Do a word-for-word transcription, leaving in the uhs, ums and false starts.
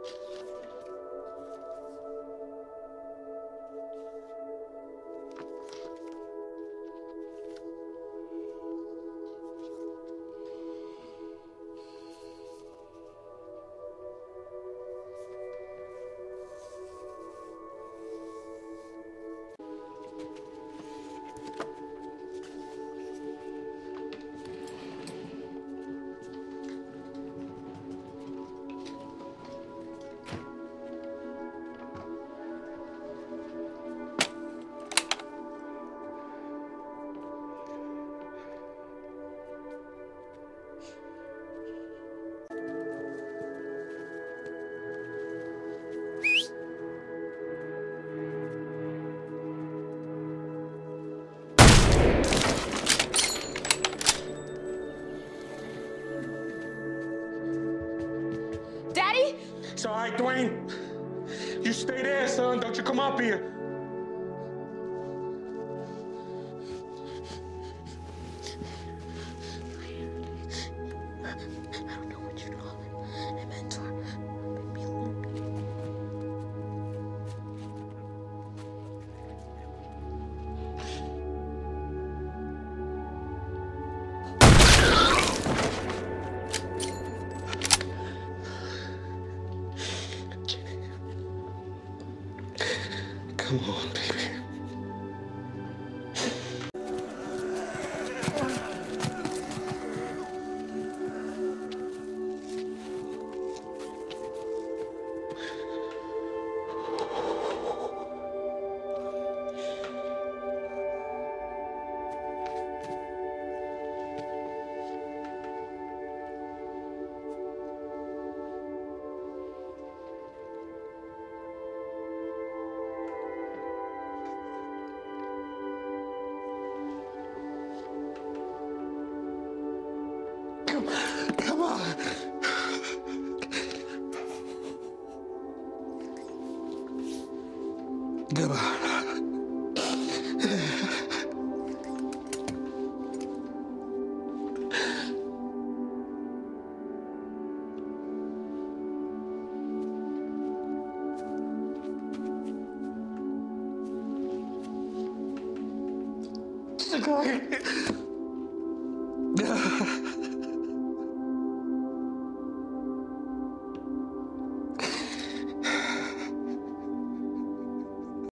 Daddy? It's all right, Dwayne. You stay there, son. Don't you come up here. I don't know what you're doing. Hey, mentor. Leave me alone. Come on, baby. Come, come on. Come on. Come on.